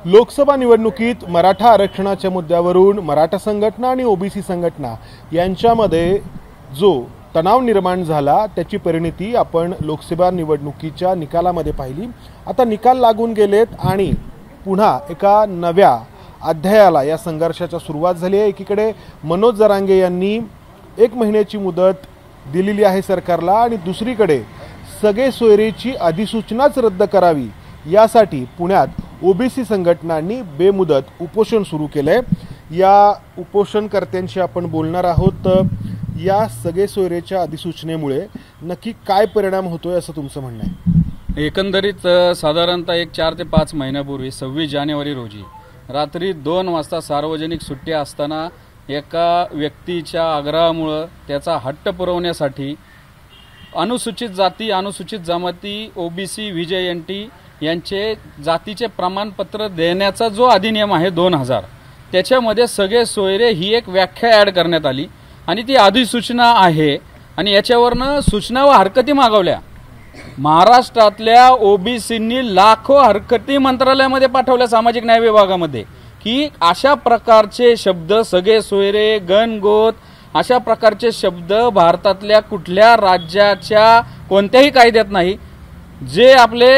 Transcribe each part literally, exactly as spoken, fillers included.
लोकसभा निवडणुकीत मराठा आरक्षणाच्या मुद्द्यावरून मराठा संघटना आणि ओबीसी संघटना यांच्यामध्ये जो तणाव निर्माण झाला त्याची परिणती आपण लोकसभा निवडणुकीच्या निकालामध्ये पाहिली। आता निकाल लागून गेलेत आणि पुन्हा एका नव्या अध्यायाला या संघर्षाची सुरुवात झाली आहे। एकीकडे मनोज जरांगे यांनी एक महिन्याची मुदत दिलेली आहे सरकारला आणि दुसरीकडे सगळे सोयरेची अधिसूचनाच रद्द करावी यासाठी पुण्यात ओबीसी संघटनांनी बेमुदत उपोषण सुरू केले। या उपोषणकर्त्यांशी आपण बोलणार आहोत। या सगळे सोयरेच्या अधिसूचनेमुळे नक्की काय परिणाम होतोय असं तुमचं म्हणणं आहे? एकंदरीत साधारणतः एक चार ते पाच महिन्यापूर्वी सव्वीस जानेवारी रोजी रात्री दोन वाजता सार्वजनिक सुट्ट्या असताना एका व्यक्तीच्या आग्रहामुळे त्याचा हट्ट पुरवण्यासाठी अनुसूचित जाती अनुसूचित जमाती ओबीसी व्हीजेएनटी यांचे जातीचे प्रमाणपत्र देण्याचा जो अधिनियम आहे दोन हजार त्याच्यामध्ये सगळे सोयरे ही एक व्याख्या ॲड करण्यात आली आणि ती अधिसूचना आहे आणि याच्यावरनं सूचना व हरकती मागवल्या। महाराष्ट्रातल्या ओबीसींनी लाखो हरकती मंत्रालयामध्ये पाठवल्या सामाजिक न्याय विभागामध्ये की अशा प्रकारचे शब्द सगळे सोयरे गणगोत अशा प्रकारचे शब्द भारतातल्या कुठल्या राज्याच्या कोणत्याही कायद्यात नाही। जे आपले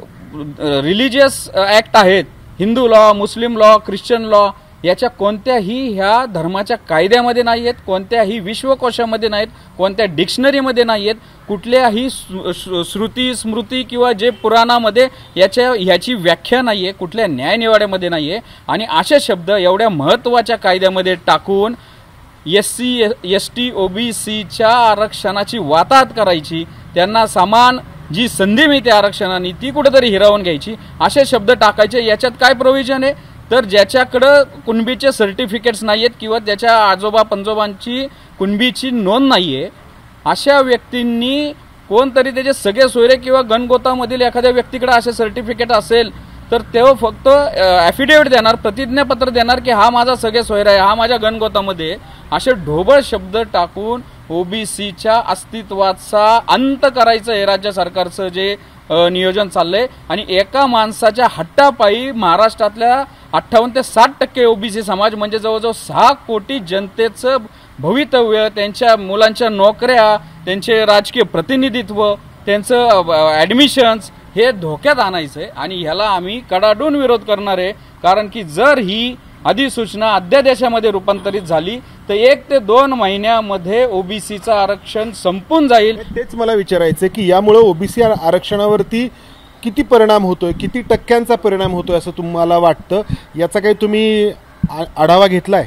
रिलिजियस ॲक्ट आहेत Hindu law Muslim law Christian law याच्या कोणत्याही ह्या धर्माच्या कायद्यामध्ये नाही आहेत, कोणत्याही विश्वकोशामध्ये नाहीत, कोणत्या डिक्शनरीमध्ये नाही आहेत, कुठल्याही श्रुती स्मृती किंवा जे पुराणामध्ये याच्या ह्याची व्याख्या नाही आहे, कुठल्या न्यायनिवाड्यामध्ये नाही आहे। आणि असे शब्द एवढ्या महत्त्वाच्या कायद्यामध्ये टाकून एस सी एस टी ओबीसीच्या आरक्षणाची वाताहत करायची, त्यांना समान जी संधी मिळते आरक्षणाने ती कुठेतरी हिरावून घ्यायची, असे शब्द टाकायचे। याच्यात काय प्रोव्हिजन आहे तर ज्याच्याकडं कुणबीचे सर्टिफिकेट्स नाही आहेत किंवा त्याच्या आजोबा पंजोबांची कुणबीची नोंद नाही आहे अशा व्यक्तींनी कोणतरी त्याचे सगळे सोयरे किंवा गणगोतामधील एखाद्या व्यक्तीकडे असे सर्टिफिकेट असेल तर तेव्हा फक्त ॲफिडेविट देणार प्रतिज्ञापत्र देणार की हा माझा सगळे सोयरा आहे हा माझ्या गणगोतामध्ये असे ढोबळ शब्द टाकून ओबीसीच्या अस्तित्वाचा अंत करायचं हे राज्य सरकारचं जे नियोजन चाललंय। आणि एका माणसाच्या हट्टापायी महाराष्ट्रातल्या अठ्ठावन्न ते साठ टक्के ओबीसी समाज म्हणजे जवळजवळ सहा कोटी जनतेचं भवितव्य त्यांच्या मुलांच्या नोकऱ्या त्यांचे राजकीय प्रतिनिधित्व त्यांचं ॲडमिशन्स हे धोक्यात आणायचं आहे आणि ह्याला आम्ही कडाडून विरोध करणार आहे। कारण की जर ही अधिसूचना अध्यादेशामध्ये रूपांतरित झाली तर एक ते दोन महिन्यामध्ये ओबीसीचं आरक्षण संपून जाईल। तेच मला विचारायचं की यामुळे ओबीसी आरक्षणावरती किती परिणाम होतोय, किती टक्क्यांचा परिणाम होतोय असं तुम्हाला वाटतं? याचा काही तुम्ही आढावा घेतलाय?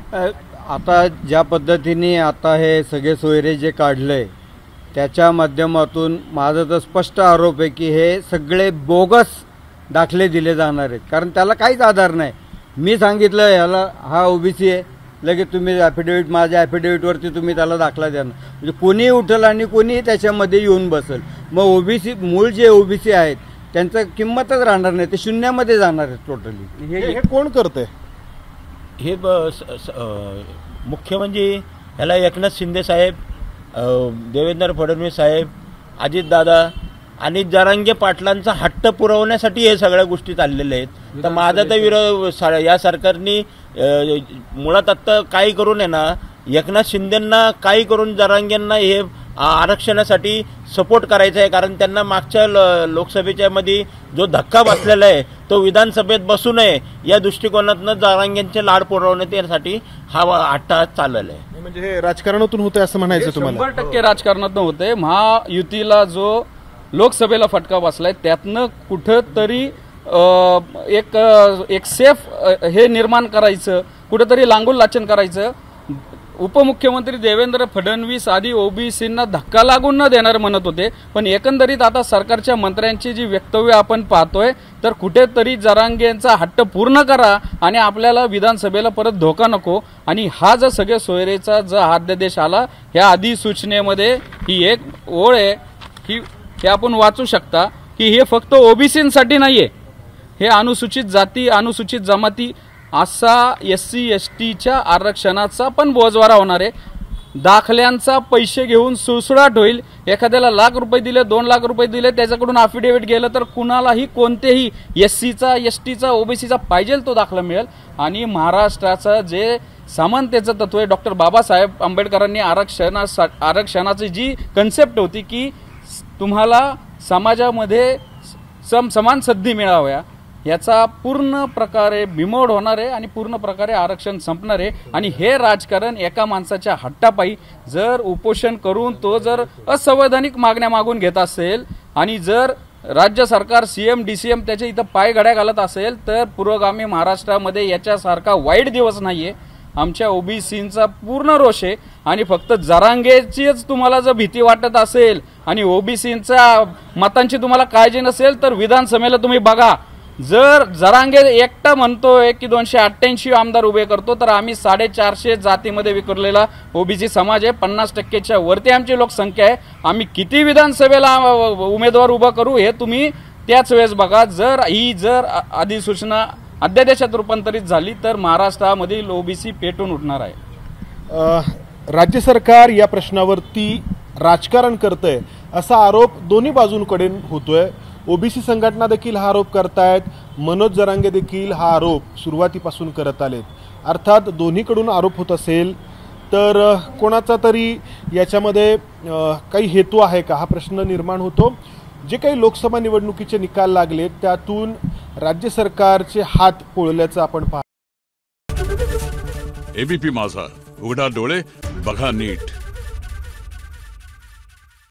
आता ज्या पद्धतीने आता हे सगळे सोयरे जे काढले त्याच्या माध्यमातून माझा तर स्पष्ट आरोप आहे की हे सगळे बोगस दाखले दिले जाणार आहेत। कारण त्याला काहीच आधार नाही। मी सांगितलं याला हा ओबीसी आहे लगेच तुम्ही ॲफिडेविट माझ्या ॲफिडेविटवरती तुम्ही त्याला दाखला द्या म्हणजे कोणीही उठल आणि कोणीही त्याच्यामध्ये येऊन बसेल। मग ओबीसी मूळ जे ओबीसी आहेत त्यांचं किंमतच राहणार नाही, ते शून्यामध्ये जाणार आहेत टोटली। हे हे कोण करतंय? हे मुख्य म्हणजे ह्याला एकनाथ शिंदे साहेब देवेंद्र फडणवीस साहेब अजितदादा आणि जरांगे पाटलांचा हट्ट पुरवण्यासाठी हे सगळ्या गोष्टी चाललेल्या आहेत। तर माझा तर विरोध या सरकारने मुळात आत्ता काही करून आहे ना एकनाथ शिंदेंना काही करून जरांगेंना हे आरक्षणासाठी सपोर्ट करायचा आहे। कारण त्यांना मागच्या लोकसभेच्या मध्ये जो धक्का बसलेला आहे तो विधानसभेत बसू नये या दृष्टिकोनातून जरांगेंचे लाड पुरवण्यासाठी हा हट्ट चाललेला आहे। म्हणजे हे राजकारणातून होतंय असं म्हणायचं तुम्हाला? शंभर टक्के राजकारणातून होतंय। महायुतीला जो लोकसभेला फटका बसलाय त्यातनं कुठंतरी एक एक सेफ हे निर्माण करायचं, कुठंतरी लांगूल लाचन करायचं। उपमुख्यमंत्री देवेंद्र फडणवीस आधी ओबीसींना धक्का लागून न देणार म्हणत होते, पण एकंदरीत आता सरकारच्या मंत्र्यांची जी वक्तव्य आपण पाहतोय तर कुठेतरी जरांगेंचा हट्ट पूर्ण करा आणि आपल्याला विधानसभेला परत धोका नको। आणि हा जो सगळे सोयरेचा जो अध्यादेश आला ह्या अधिसूचनेमध्ये ही एक ओळ आहे की हे आपण वाचू शकता की हे फक्त ओबीसींसाठी नाहीये, हे अनुसूचित जाती अनुसूचित जमाती असा एस सी एस टीच्या आरक्षणाचा पण बोजवारा होणार आहे। दाखल्यांचा पैसे घेऊन सुळसुळाट होईल. एखाद्याला लाख रुपये दिले, दोन लाख रुपये दिले, त्याच्याकडून अफिडेव्हिट गेलं तर कुणालाही कोणतेही एस सीचा, एस टीचा, ओबीसीचा पाहिजे तो दाखला मिळेल. आणि महाराष्ट्राचं जे समानतेचं तत्व आहे, डॉक्टर बाबासाहेब आंबेडकरांनी आरक्षणा आरक्षणाची जी कन्सेप्ट होती की तुम्हाला समाजामध्ये सम समान संधी मिळाव्या, याचा पूर्ण प्रकारे बिमोड होणार आहे आणि पूर्ण प्रकारे आरक्षण संपणार आहे. आणि हे राजकारण एका माणसाच्या हट्टापायी जर उपोषण करून तो जर असंवैधानिक मागण्या मागून घेत असेल आणि जर राज्य सरकार सीएम डीसीएम त्याच्या इथं पाय घड्या घालत असेल तर पुरोगामी महाराष्ट्रामध्ये याच्यासारखा वाईट दिवस नाहीये. आमच्या ओबीसींचा पूर्ण रोष आहे आणि फक्त जरांगेचीच तुम्हाला जर भीती वाटत असेल आणि ओबीसींच्या मतांची तुम्हाला काळजी नसेल तर विधानसभेला तुम्ही बघा. जर जरांगे एकटा म्हणतोय की दोनशे अठ्ठ्याऐंशी आमदार उभे करतो तर आम्ही साडेचारशे जातीमध्ये विखुरलेला ओबीसी समाज आहे, पन्नास टक्केच्या वरती आमची लोकसंख्या आहे. आम्ही किती विधानसभेला उमेदवार उभा करू हे तुम्ही त्याच वेळेस बघा. जर ही जर अधिसूचना अध्यादेशात रूपांतरित झाली तर महाराष्ट्रामधील ओबीसी पेटून उठणार आहे. राज्य सरकार या प्रश्नावरती राजकारण करतंय असा आरोप दोन्ही बाजूंकडून होतोय. ओबीसी संघटना देखील हा आरोप करतायत, मनोज जरांगे देखील हा आरोप सुरुवातीपासून करत आलेत. अर्थात दोन्हीकडून आरोप होत असेल तर कोणाचा तरी याच्यामध्ये काही हेतू आहे का हा प्रश्न निर्माण होतो. जे काही लोकसभा निवडणुकीचे निकाल लागलेत त्यातून राज्य सरकारचे हात पोळल्याचं आपण पाहतो. एबीपी माझा, उघडा डोळे बघा नीट.